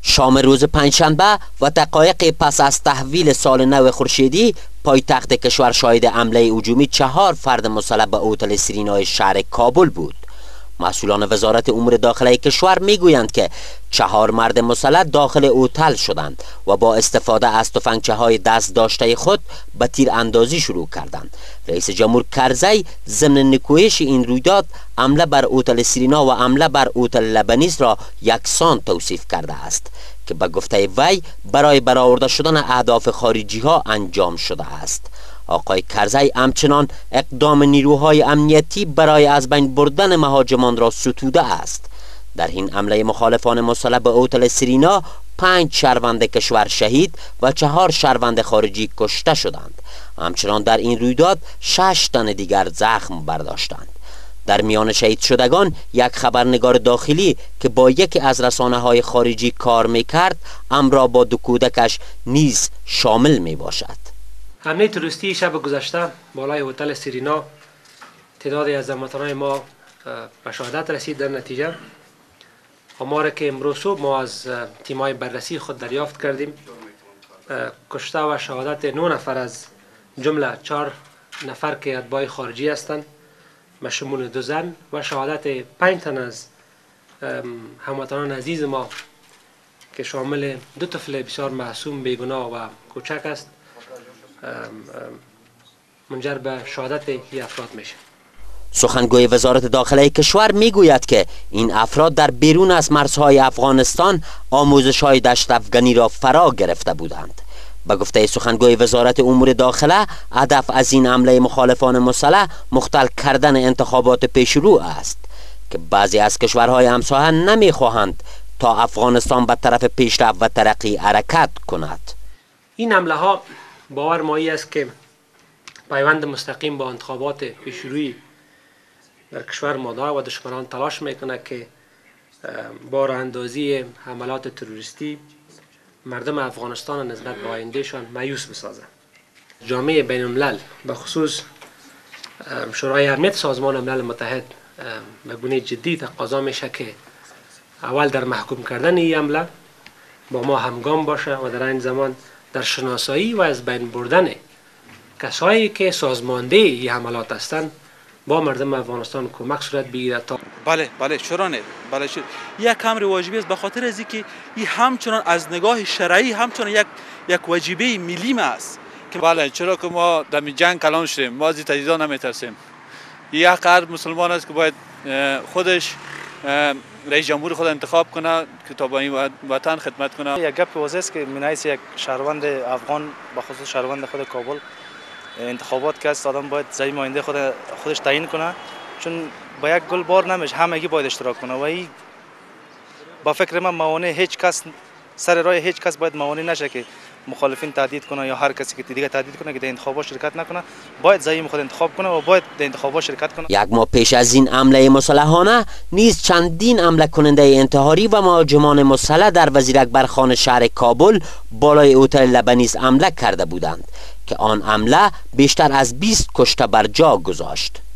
شام روز پنجشنبه و دقایق پس از تحویل سال نو خورشیدی، پایتخت کشور شاهد حمله هجومی 4 فرد مسلح به هتل سیرینای شهر کابل بود. مسئولان وزارت امور داخلی کشور میگویند که 4 مرد مسلح داخل هتل شدند و با استفاده از تفنگچه‌های دست داشته خود به تیر اندازی شروع کردند. رئیس جمهور کرزی ضمن نکوهش این رویداد حمله بر هتل سیرینا و حمله بر هتل لبنیز را یکسان توصیف کرده است که به گفته وی برای برآورده شدن اهداف خارجی ها انجام شده است. آقای کرزی همچنان اقدام نیروهای امنیتی برای از بین بردن مهاجمان را ستوده است. در این حمله مخالفان مسلح به هتل سیرینا 5 شهروند کشور شهید و 4 شهروند خارجی کشته شدند. همچنان در این رویداد 6 تن دیگر زخم برداشتند. در میان شهید شدگان یک خبرنگار داخلی که با یکی از رسانه‌های خارجی کار می‌کرد، همراه با 2 کودکش نیز شامل میباشد. حمله تروریستی شب گذشته بالای هتل سیرینا تعدادی از هموطنان ما به شهادت رسید. در نتیجه آماری که امروز صبح ما از تیم‌های بررسی خود دریافت کردیم، کشته و شهادت 9 نفر از جمله 4 نفر که اتباع خارجی هستند به شمول 2 زن و شهادت 5 تن از هموطنان عزیز ما که شامل 2 طفل بسیار معصوم بیگناه و کوچک است منجر به شهادت این افراد میشه. سخنگوی وزارت داخلی کشور میگوید که این افراد در بیرون از مرزهای افغانستان آموزش‌های دشت افغانی را فرا گرفته بودند. به گفته سخنگوی وزارت امور داخله، هدف از این حمله مخالفان مسلح مختل کردن انتخابات پیشرو است که بعضی از کشورهای همسایه نمیخواهند تا افغانستان به طرف پیشرفت و ترقی حرکت کند. این حمله ها باور مایی است که پیوند مستقیم با انتخابات پیشروی در کشور ما دارد و دشمنان تلاش میکنه که با راه اندازی حملات تروریستی مردم افغانستان نسبت به آیندهشان مایوس بسازند. جامعه بین الملل به خصوص شورای امنیت سازمان ملل متحد به گونه جدی تقاضا میشه که اول در محکوم کردن این حمله با ما همگام باشه و در این زمان در شناسایی و از بین بردن کسایی که سازمانده این حملات هستند با مردم افغانستان کمک صورت بگیرد تا بله شورانه یک امر واجبی است، به خاطر از اینکه این همچنان از نگاه شرعی همچنان یک واجبه ملی است که بله، چرا که ما در جنگ کلان شدیم، ما از این تجهیزات نمیترسیم. یک قلب مسلمان است که باید خودش رئیس جمهور خود انتخاب کنه که تا با این وطن خدمت کنه. یک گپ واضح است که من حیث یک شهروند افغان به خصوص شهروند خود کابل انتخابات که است آدم باید زعیم آینده خودش تعیین کنه، چون با یک گل بار نمیشه، همگی باید اشتراک کنه و این با فکر من موانع هیچ کس سر راه هیچ کس باید موانع نشه که مخالفین تهدید کنه یا هر کسی که دیگه تهدید کنه که در انتخابات شرکت نکنه. باید زعیم خود انتخاب کنه و باید در انتخابات شرکت کنه. یک ماه پیش از این حمله مسلحانه نیز چندین حمله کننده انتحاری و مهاجمان مسلح در وزیر اکبر خان شهر کابل بالای هتل لبنیز حمله کرده بودند که آن حمله بیشتر از 20 کشته بر جا گذاشت.